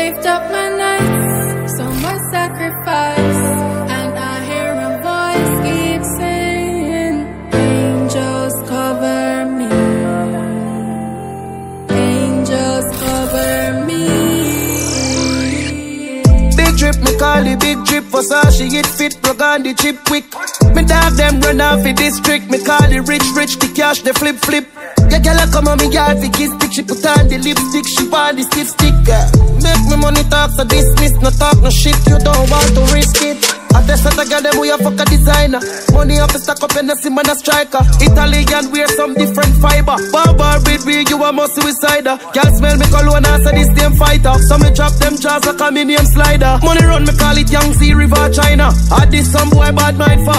Lift up my nights, so much sacrifice, and I hear a voice keep saying, angels cover me, angels cover me. Big drip, me call it big drip, for Sashi it fit, plug on the chip quick. Me dog them run off the district, me call it rich, the cash the flip. Yeah, girl, I come on me yard for kiss stick. She put on the lipstick, she want the stiff stick. Make me money talk, so dismiss, no talk, no shit. You don't want to risk it. I test that I got them, we a fuck a designer. Money up to stack up and a sim and a striker. Italian wear some different fiber. Barbar with me, you a more suicider. Girl smell me cologne and say this damn fighter. So me drop them jaws like a medium slider. Money run, me call it Yangtze River, China. I did some boy bad mind for.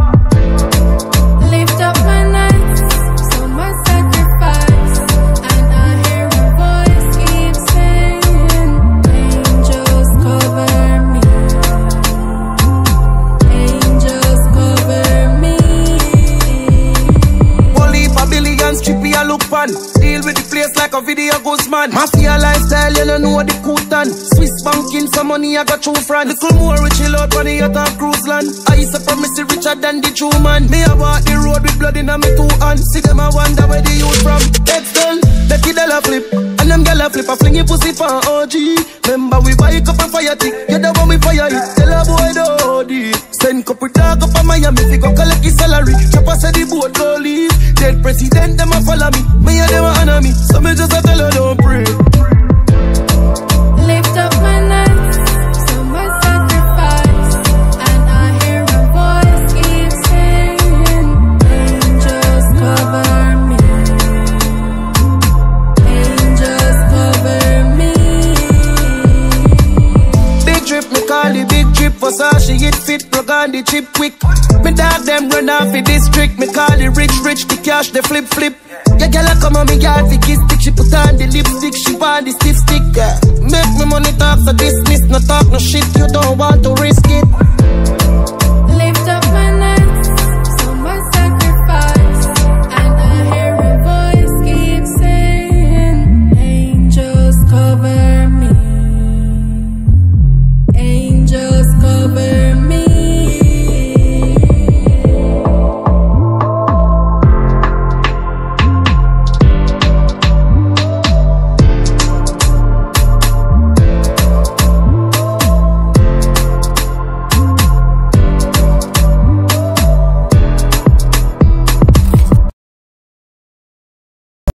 Lift up my nights, so much sacrifice, and I hear a voice keep saying, angels cover me, angels cover me. Whole heap of billions, trippy a look pan. Deal with the place like a video ghost man. Mafia lifestyle, you don't know the Kutan. Swiss banking, some money I got through France. Little more we chill out on the yacht of cruise land. I used to promise you richer than the true man. Me a walk the road with blood in my two hands. See them a wonder where the youth from. Heads done, the kid a flip, and them gyal a flip. I fling your pussy for OG. Remember we buy a cup of fire tick. You the one we fire it. Tell a boy the OD. Send couple dog up a Miami, fi go collect his salary. Chopper say the boat go leave. Dead president them a follow me. Me and them a honor me. So me just a tell her don't pray. Lift up my nights, so much sacrifice, and I hear a voice keep saying, angels cover me, angels cover me. Big drip, me call it big drip, for Sashi it fit, plug on the chip quick. Me dog them run off the district, me call it rich, the cash the flip. Yeah, girl, I come on me yard for kiss stick. She put on the lipstick, she want the stiff stick. Make me money talk, so dismiss, no talk, no shit. You don't want to